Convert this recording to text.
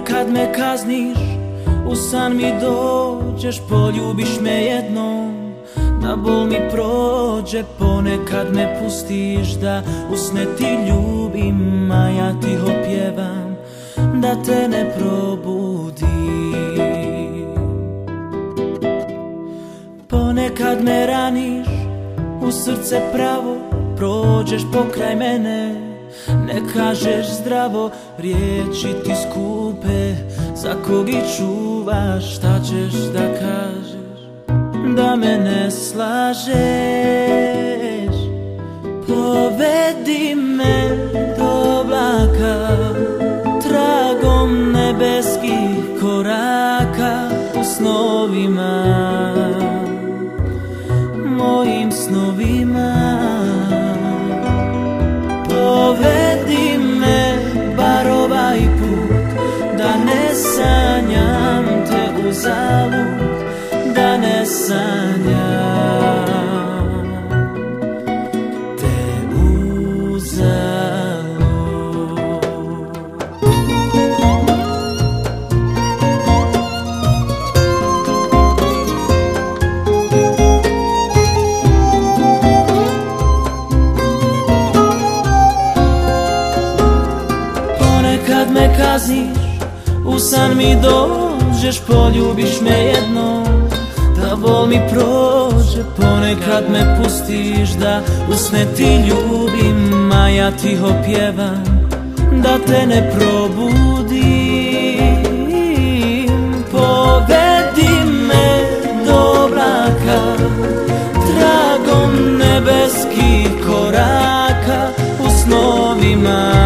Ponekad me kazniš, u san mi dođeš, poljubiš me jednom, da bol mi prođe. Ponekad me pustiš da usne ti ljubim, a ja ti opjevam da te ne probudim. Ponekad me raniš, u srce pravo prođeš pokraj mene, ne kažeš zdravo, riječi ti skupe, za kog i čuvaš, šta ćeš da kažeš, da me ne slažeš. Povedi me do oblaka, tragom nebeskih koraka, u snovima, mojim snovima. Povedi me bar ovaj put, da ne sanjam te uzalud, da ne sanjam te uzalud. Ponekad me kazniš, u san mi dođeš, poljubiš me jednom, da bol mi prođe. Ponekad me pustiš da usne ti ljubim, a ja ti opjevam da te ne probudim. Povedi me do oblaka, tragom nebeskih koraka, u snovima,